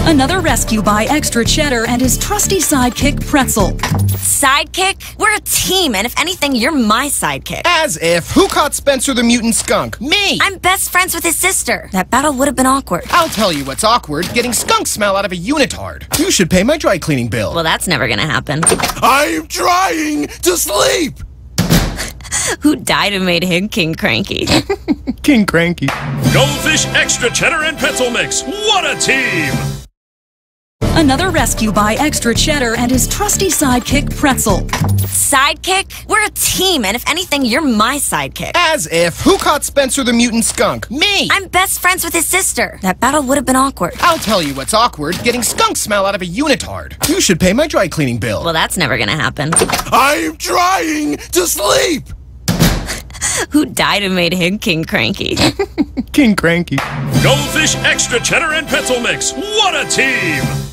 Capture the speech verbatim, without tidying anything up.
Another rescue by Extra Cheddar and his trusty sidekick, Pretzel. Sidekick? We're a team, and if anything, you're my sidekick. As if. Who caught Spencer the mutant skunk? Me! I'm best friends with his sister. That battle would have been awkward. I'll tell you what's awkward, getting skunk smell out of a unitard. You should pay my dry cleaning bill. Well, that's never gonna happen. I'm trying to sleep! Who died and made him King Cranky? King Cranky. Goldfish Extra Cheddar and Pretzel Mix. What a team! Another rescue by Extra Cheddar and his trusty sidekick, Pretzel. Sidekick? We're a team, and if anything, you're my sidekick. As if. Who caught Spencer the mutant skunk? Me! I'm best friends with his sister. That battle would have been awkward. I'll tell you what's awkward, getting skunk smell out of a unitard. You should pay my dry cleaning bill. Well, that's never gonna happen. I'm trying to sleep! Who died and made him King Cranky? King Cranky. Goldfish Extra Cheddar and Pretzel Mix. What a team!